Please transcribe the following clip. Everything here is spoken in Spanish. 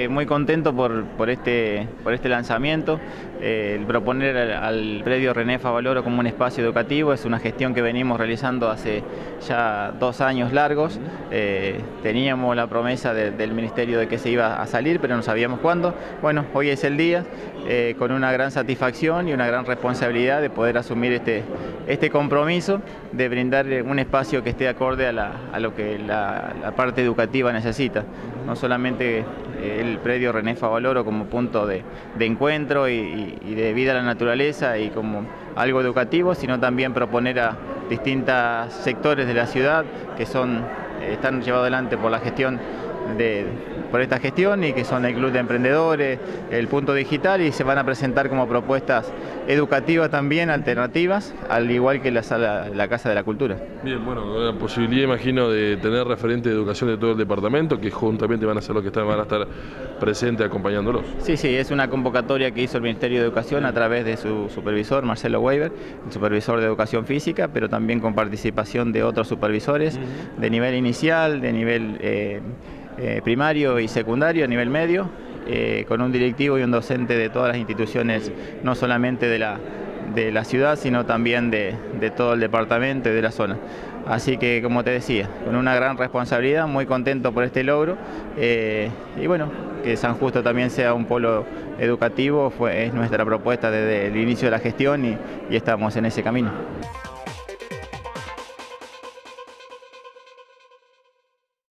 muy contento por este lanzamiento. El proponer al predio René Favaloro como un espacio educativo es una gestión que venimos realizando hace ya 2 años largos. Teníamos la promesa del Ministerio de que se iba a salir, pero no sabíamos cuándo. Bueno, hoy es el día, con una gran satisfacción y una gran responsabilidad de poder asumir este compromiso de brindar un espacio que esté acorde a lo que la parte educativa necesita. No solamente el predio René Favaloro como punto de encuentro y de vida a la naturaleza y como algo educativo, sino también proponer a distintos sectores de la ciudad que están llevados adelante por esta gestión y que son el Club de Emprendedores, el Punto Digital, y se van a presentar como propuestas educativas también, alternativas, al igual que la Casa de la Cultura. Bien, bueno, la posibilidad, imagino, de tener referentes de educación de todo el departamento, que juntamente van a ser los que van a estar presentes acompañándolos. Sí, es una convocatoria que hizo el Ministerio de Educación a través de su supervisor, Marcelo Weiber, el supervisor de Educación Física, pero también con participación de otros supervisores de nivel inicial, de nivel primario y secundario, a nivel medio, con un directivo y un docente de todas las instituciones, no solamente de la ciudad, sino también de todo el departamento y de la zona. Así que, como te decía, con una gran responsabilidad, muy contento por este logro, y bueno, que San Justo también sea un polo educativo es nuestra propuesta desde el inicio de la gestión y estamos en ese camino.